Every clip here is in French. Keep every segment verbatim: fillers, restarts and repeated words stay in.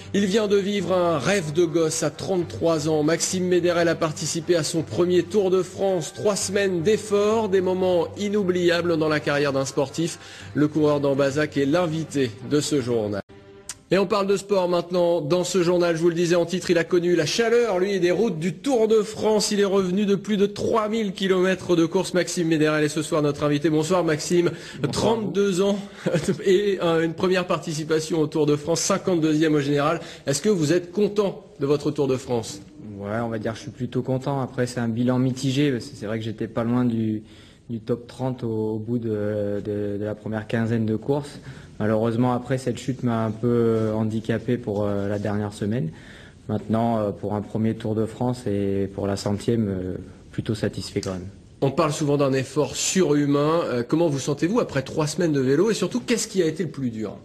Il vient de vivre un rêve de gosse à trente-trois ans. Maxime Méderel a participé à son premier Tour de France. Trois semaines d'efforts, des moments inoubliables dans la carrière d'un sportif. Le coureur d'Ambazac est l'invité de ce journal. Et on parle de sport maintenant. Dans ce journal, je vous le disais en titre, il a connu la chaleur, lui, des routes du Tour de France. Il est revenu de plus de trois mille kilomètres de course. Maxime Méderel est ce soir notre invité. Bonsoir Maxime. Bonsoir. trente-deux ans et une première participation au Tour de France, cinquante-deuxième au général. Est-ce que vous êtes content de votre Tour de France? Ouais, on va dire que je suis plutôt content. Après, c'est un bilan mitigé, parce que c'est vrai que j'étais pas loin du, du top trente au, au bout de, de, de la première quinzaine de courses. Malheureusement, après, cette chute m'a un peu handicapé pour euh, la dernière semaine. Maintenant, euh, pour un premier Tour de France et pour la centième, euh, plutôt satisfait quand même. On parle souvent d'un effort surhumain. Euh, comment vous sentez-vous après trois semaines de vélo? Et surtout, qu'est-ce qui a été le plus dur?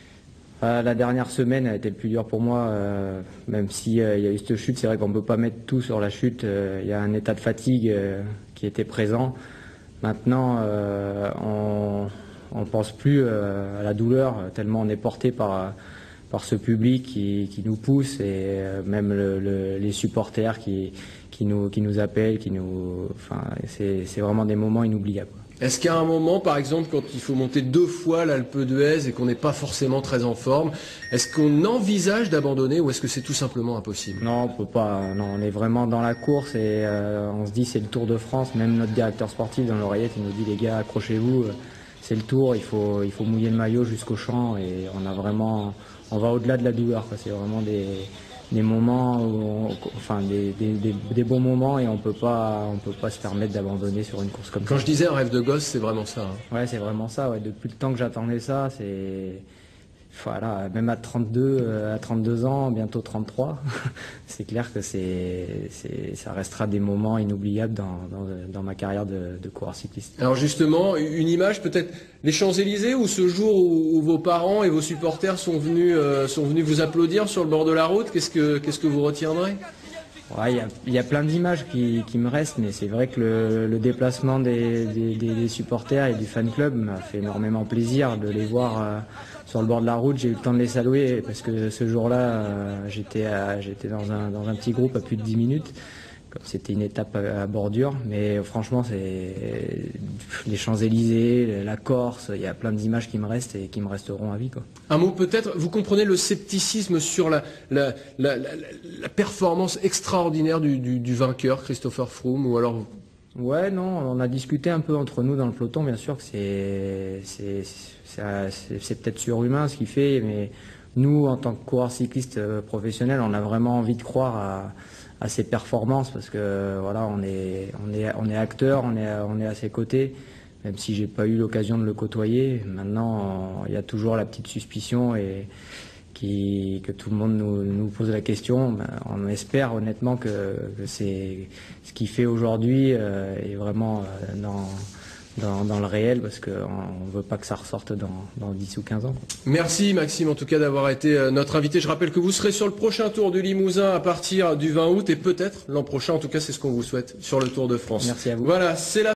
euh, La dernière semaine a été le plus dur pour moi, euh, même s'il euh, y a eu cette chute. C'est vrai qu'on ne peut pas mettre tout sur la chute. Il euh, y a un état de fatigue euh, qui était présent. Maintenant, euh, on... On ne pense plus euh, à la douleur, tellement on est porté par, par ce public qui, qui nous pousse et euh, même le, le, les supporters qui, qui, nous, qui nous appellent. Qui nous, enfin, c'est vraiment des moments inoubliables. Est-ce qu'à un moment, par exemple, quand il faut monter deux fois l'Alpe d'Huez et qu'on n'est pas forcément très en forme, est-ce qu'on envisage d'abandonner ou est-ce que c'est tout simplement impossible? Non, on peut pas. Non, on est vraiment dans la course et euh, on se dit c'est le Tour de France. Même notre directeur sportif dans l'oreillette, il nous dit les gars, accrochez-vous. C'est le Tour, il faut, il faut mouiller le maillot jusqu'au champ et on a vraiment, on va au-delà de la douleur. C'est vraiment des, des moments, où on, enfin des, des, des, des bons moments et on peut pas, on peut pas se permettre d'abandonner sur une course comme ça. Quand je disais un rêve de gosse, c'est vraiment ça. Hein. Ouais, c'est vraiment ça. Ouais. Depuis le temps que j'attendais ça, c'est voilà, même à trente-deux, à trente-deux ans, bientôt trente-trois, c'est clair que c'est, ça restera des moments inoubliables dans, dans, dans ma carrière de, de coureur cycliste. Alors justement, une image peut-être les Champs-Élysées ou ce jour où, où vos parents et vos supporters sont venus, euh, sont venus vous applaudir sur le bord de la route, qu'est-ce que, qu'est-ce que vous retiendrez? Ouais, il y a, y a plein d'images qui, qui me restent, mais c'est vrai que le, le déplacement des, des, des supporters et du fan club m'a fait énormément plaisir de les voir euh, sur le bord de la route. J'ai eu le temps de les saluer parce que ce jour-là, euh, j'étais j'étais dans un, dans un petit groupe à plus de dix minutes, comme c'était une étape à, à bordure. Mais franchement, c'est les Champs-Élysées, la Corse, il y a plein d'images qui me restent et qui me resteront à vie, quoi. Un mot peut-être, vous comprenez le scepticisme sur la, la, la, la, la performance extraordinaire du, du, du vainqueur, Christopher Froome, ou alors... Ouais, non, on a discuté un peu entre nous dans le peloton, bien sûr que c'est c'est peut-être surhumain ce qu'il fait, mais nous, en tant que coureur cycliste professionnel, on a vraiment envie de croire à, à ses performances parce que voilà, on est, on est, on est acteur, on est, on est à ses côtés. Même si j'ai pas eu l'occasion de le côtoyer, maintenant il y a toujours la petite suspicion et qui, que tout le monde nous, nous pose la question. Ben, on espère honnêtement que, que c'est ce qu'il fait aujourd'hui euh, est vraiment euh, dans, dans, dans le réel parce qu'on ne veut pas que ça ressorte dans, dans dix ou quinze ans. Merci Maxime en tout cas d'avoir été notre invité. Je rappelle que vous serez sur le prochain Tour du Limousin à partir du vingt août et peut-être l'an prochain, en tout cas c'est ce qu'on vous souhaite sur le Tour de France. Merci à vous. Voilà, c'est la